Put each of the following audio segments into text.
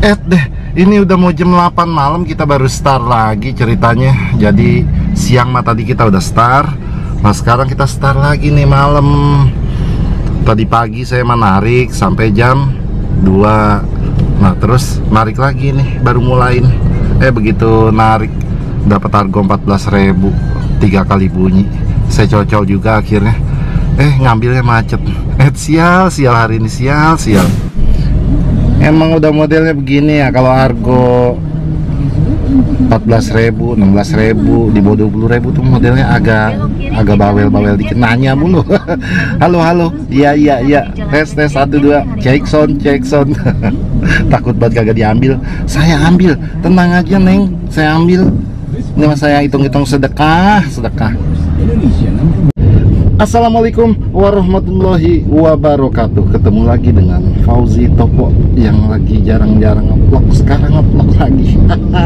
Deh, ini udah mau jam 8 malam, kita baru start lagi ceritanya. Jadi siang tadi kita udah start. Nah sekarang kita start lagi nih malam. Tadi pagi saya menarik sampai jam 2. Nah terus narik lagi nih, baru mulain. Begitu narik dapat harga 14.000, 3 kali bunyi. Saya cocol juga akhirnya. Ngambilnya macet. Sial hari ini, sial. Emang udah modelnya begini ya, kalau argo 14.000, 16.000, di bawah 20.000 tuh modelnya agak bawel dikit, nanya mulu. halo, iya, tes 1 2, cek sound. Takut banget kagak diambil. Saya ambil, tenang aja Neng, saya ambil. Ini mas saya hitung-hitung sedekah. Assalamualaikum warahmatullahi wabarakatuh. Ketemu lagi dengan Fauzi Topo yang lagi jarang-jarang nge-vlog. Sekarang nge-vlog lagi.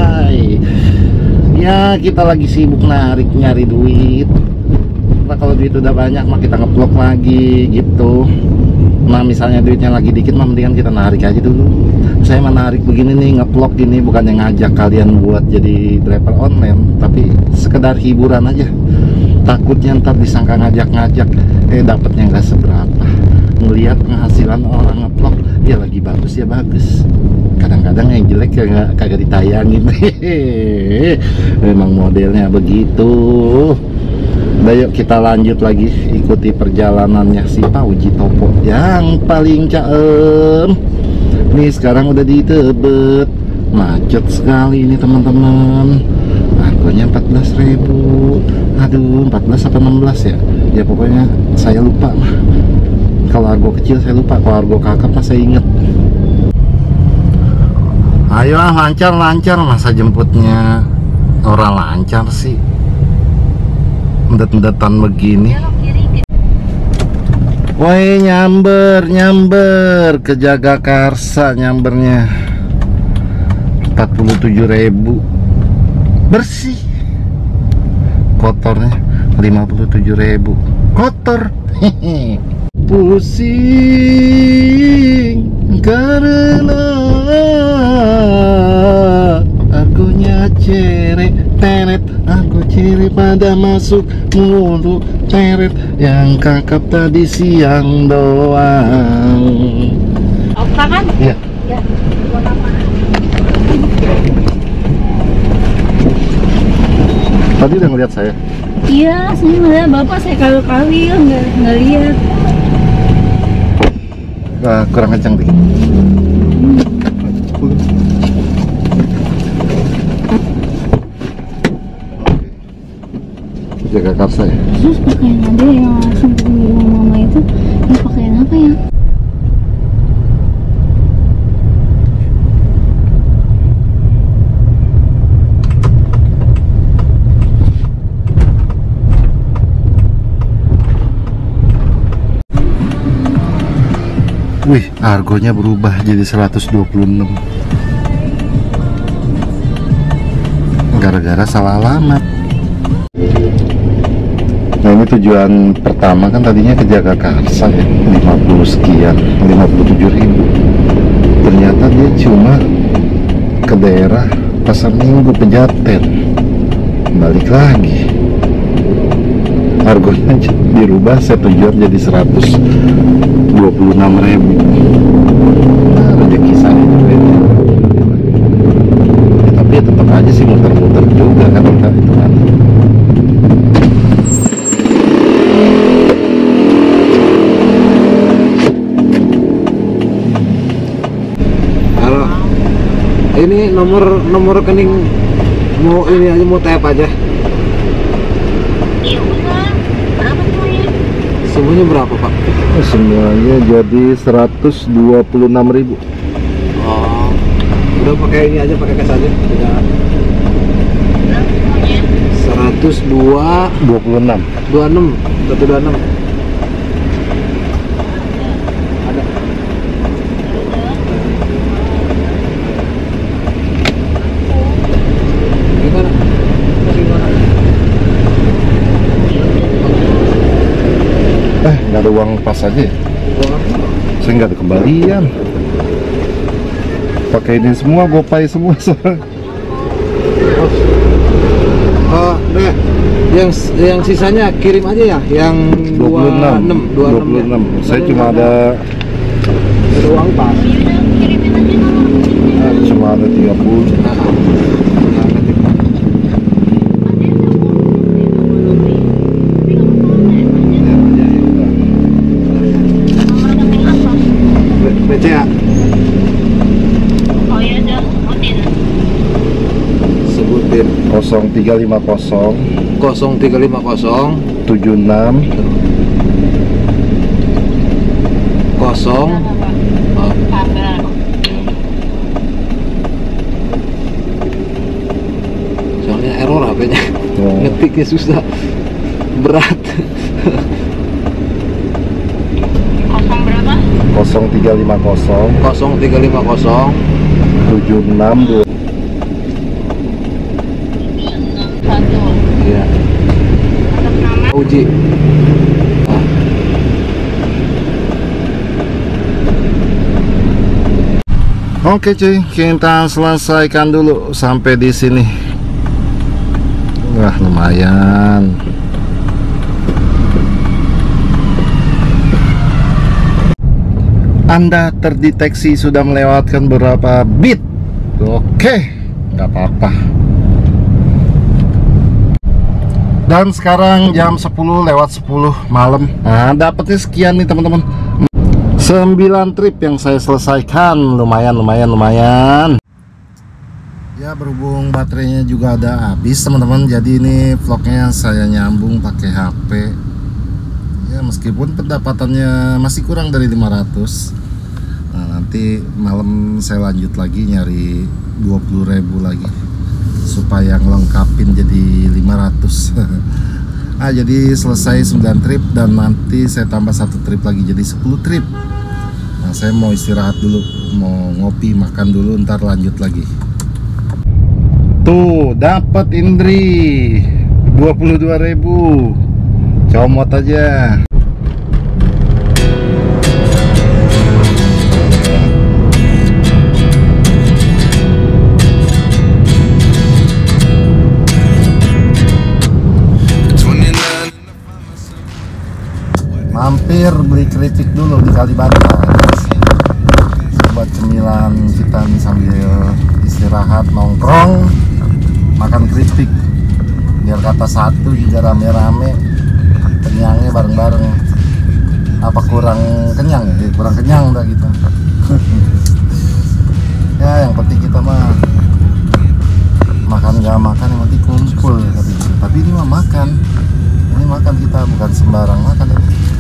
Ya kita lagi sibuk nyari duit. Nah kalau duit udah banyak mah kita nge-vlog lagi gitu. Nah misalnya duitnya lagi dikit mah mendingan kita narik aja dulu. Saya menarik begini nih, nge-vlog ini bukannya ngajak kalian buat jadi driver online, tapi sekedar hiburan aja. Takutnya ntar disangka ngajak-ngajak, dapatnya nggak seberapa. Ngelihat penghasilan orang nge-vlog, ya lagi bagus ya bagus. Kadang-kadang yang jelek kagak ditayangin. Memang modelnya begitu. Udah yuk kita lanjut lagi, ikuti perjalanannya si Fauzi Topo yang paling caem. Nih sekarang udah di Tebet, macet sekali ini teman-teman. Harganya 14.000. Aduh, 14 apa 16 ya? Ya pokoknya saya lupa. Kalau argo kecil saya lupa, kalau argo kakap mah saya inget. Ayo lancar, masa jemputnya orang lancar sih. Mendet-mendetan begini. Woi nyamber ke Jagakarsa, nyambernya 47.000. Bersih, kotornya 57.000. Kotor. Pusing karena argonya ceret teret, argo ceret pada masuk mulu teret, yang kakap tadi siang doang. Oka kan? Iya. Ya, buat apa? Tadi udah ngeliat saya? Iya, saya ngeliat bapak, saya kali-kali nggak lihat. Kurang kencang dikit. Jagakarsa ya? Terus pakaian ada yang langsung ke rumah mama itu, ini pakaian apa ya? Wih, argonya berubah jadi 126. Gara-gara salah alamat. Nah ini tujuan pertama kan tadinya ke Jagakarsa ya, 50 sekian, 57.000. Ternyata dia cuma ke daerah Pasar Minggu Pejaten. Balik lagi, argonya dirubah, saya tujuan jadi 126.000. Nah, rezeki saya juga ini. Ya, tapi ya tetap aja sih muter-muter juga kan kita itu kan. Halo, ini nomor rekening mau ini aja, mau tap aja. Iya udah, berapa semuanya? Semuanya berapa Pak? Semuanya jadi 126.000. Oh, udah pakai ini aja, pakai cash aja. Udah. Berapa semuanya? 26. 126. Ada. Gimana? Nggak ada uang pas aja ya? Saya nggak ada kembalian. Pakai ini semua, GoPay semua soalnya. Oh, nah, yang sisanya kirim aja ya, yang 26. 26. Saya cuma ada uang pas. cuma ada 30. BCA. Oh iya udah Sebutin 0350 0350 76 0. Oh, soalnya error HP-nya. Oh. Ngetiknya susah, berat. kosong berapa? 0350 0350 76 Satu. iya, Atas nama Uji. Ah, Oke cuy, kita selesaikan dulu sampai di sini. Wah, lumayan. Anda terdeteksi sudah melewatkan berapa bit. Oke, nggak apa-apa. Dan sekarang jam 10 lewat 10 malam. Nah, dapetnya sekian nih teman-teman. 9 trip yang saya selesaikan. Lumayan. Ya, berhubung baterainya juga ada habis teman-teman, jadi ini vlognya saya nyambung pakai HP. Ya, meskipun pendapatannya masih kurang dari 500. Nah, nanti malam saya lanjut lagi nyari 20.000 lagi supaya ngelengkapin jadi 500. Ah, jadi selesai 9 trip dan nanti saya tambah 1 trip lagi jadi 10 trip. Nah, saya mau istirahat dulu, mau ngopi, makan dulu, ntar lanjut lagi. Tuh, dapat Indri 22.000. Comot aja. Mampir beli keripik dulu di Kalibata. Buat cemilan kita nih sambil istirahat nongkrong, makan keripik. Biar kata satu juga rame-rame, kenyangnya bareng-bareng. Apa kurang kenyang ya? Kurang kenyang udah gitu. Ya, yang penting kita mah makan nggak makan yang penting kumpul. Tapi ini mah makan. Ini makan kita bukan sembarang makan.